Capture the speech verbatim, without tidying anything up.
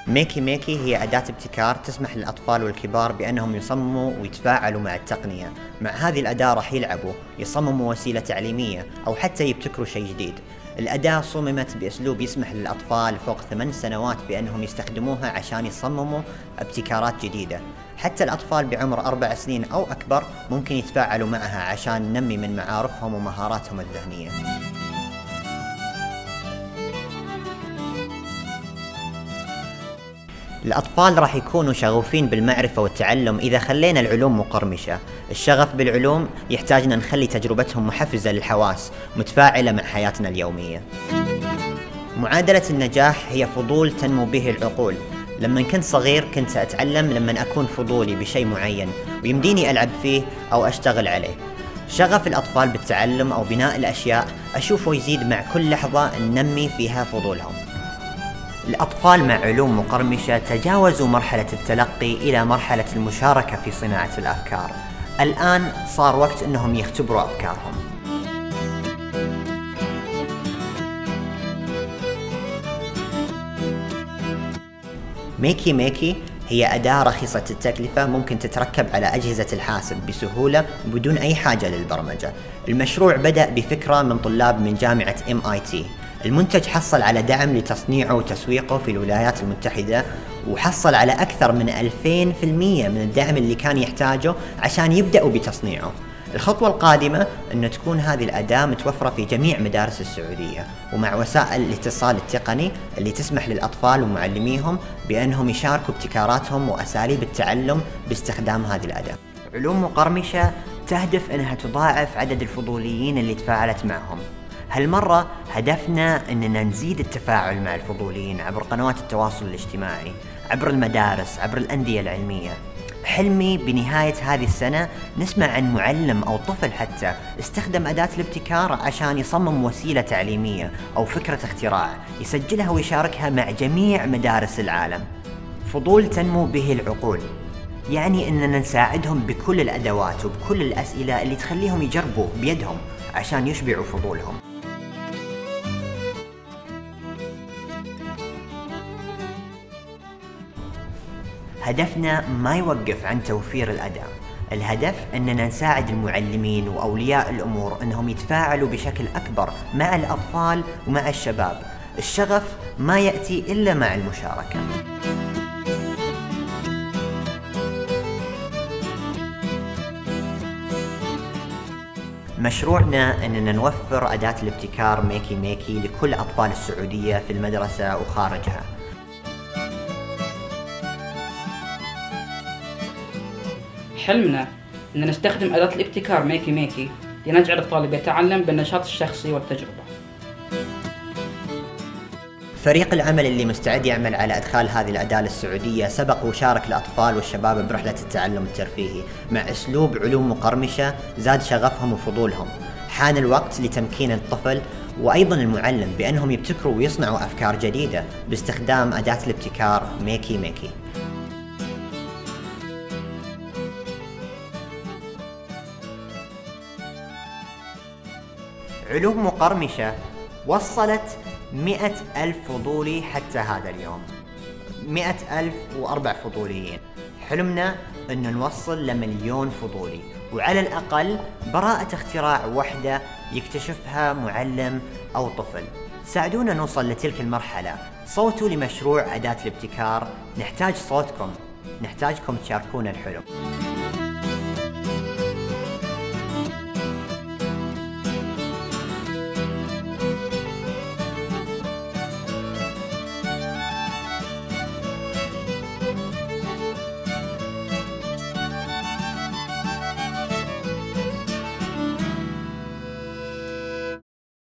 ميكي ميكي هي أداة ابتكار تسمح للأطفال والكبار بأنهم يصمموا ويتفاعلوا مع التقنية. مع هذه الأداة راح يلعبوا، يصمموا وسيلة تعليمية أو حتى يبتكروا شيء جديد. الأداة صممت بأسلوب يسمح للأطفال فوق ثمان سنوات بأنهم يستخدموها عشان يصمموا ابتكارات جديدة. حتى الأطفال بعمر أربع سنين أو أكبر ممكن يتفاعلوا معها عشان ننمي من معارفهم ومهاراتهم الذهنية. الأطفال راح يكونوا شغوفين بالمعرفة والتعلم إذا خلينا العلوم مقرمشة. الشغف بالعلوم يحتاجنا نخلي تجربتهم محفزة للحواس، متفاعلة مع حياتنا اليومية. معادلة النجاح هي فضول تنمو به العقول. لما كنت صغير كنت أتعلم لما أكون فضولي بشيء معين ويمديني ألعب فيه أو أشتغل عليه. شغف الأطفال بالتعلم أو بناء الأشياء أشوفه يزيد مع كل لحظة ننمي فيها فضولهم. الأطفال مع علوم مقرمشة تجاوزوا مرحلة التلقي إلى مرحلة المشاركة في صناعة الأفكار. الآن صار وقت أنهم يختبروا أفكارهم. ميكي ميكي هي أداة رخيصة التكلفة ممكن تتركب على أجهزة الحاسب بسهولة بدون أي حاجة للبرمجة. المشروع بدأ بفكرة من طلاب من جامعة إم آي تي. المنتج حصل على دعم لتصنيعه وتسويقه في الولايات المتحدة، وحصل على أكثر من ألفين بالمئة من الدعم اللي كان يحتاجه عشان يبدأوا بتصنيعه. الخطوة القادمة أن تكون هذه الأداة متوفرة في جميع مدارس السعودية، ومع وسائل الاتصال التقني اللي تسمح للأطفال ومعلميهم بأنهم يشاركوا ابتكاراتهم وأساليب التعلم باستخدام هذه الأداة. علوم مقرمشة تهدف أنها تضاعف عدد الفضوليين اللي تفاعلت معهم. هالمرة هدفنا أننا نزيد التفاعل مع الفضوليين عبر قنوات التواصل الاجتماعي، عبر المدارس، عبر الأندية العلمية. حلمي بنهاية هذه السنة نسمع عن معلم أو طفل حتى استخدم أداة الابتكار عشان يصمم وسيلة تعليمية أو فكرة اختراع، يسجلها ويشاركها مع جميع مدارس العالم. فضول تنمو به العقول، يعني أننا نساعدهم بكل الأدوات وبكل الأسئلة اللي تخليهم يجربوا بيدهم عشان يشبعوا فضولهم. هدفنا ما يوقف عن توفير الأداة. الهدف أننا نساعد المعلمين وأولياء الأمور أنهم يتفاعلوا بشكل أكبر مع الأطفال ومع الشباب. الشغف ما يأتي إلا مع المشاركة. مشروعنا أننا نوفر أداة الابتكار ميكي ميكي لكل أطفال السعودية في المدرسة وخارجها. حلمنا أن نستخدم أداة الابتكار ميكي ميكي لنجعل الطالب يتعلم بالنشاط الشخصي والتجربة. فريق العمل اللي مستعد يعمل على إدخال هذه الأداة للسعودية سبق وشارك الأطفال والشباب برحلة التعلم الترفيهي مع أسلوب علوم مقرمشة زاد شغفهم وفضولهم. حان الوقت لتمكين الطفل وأيضا المعلم بأنهم يبتكروا ويصنعوا أفكار جديدة باستخدام أداة الابتكار ميكي ميكي. علوم مقرمشة وصلت مئة ألف فضولي حتى هذا اليوم، مئة ألف وأربع فضوليين. حلمنا أن نوصل لمليون فضولي، وعلى الأقل براءة اختراع واحدة يكتشفها معلم أو طفل. ساعدونا نوصل لتلك المرحلة. صوتوا لمشروع أداة الابتكار. نحتاج صوتكم، نحتاجكم تشاركونا الحلم.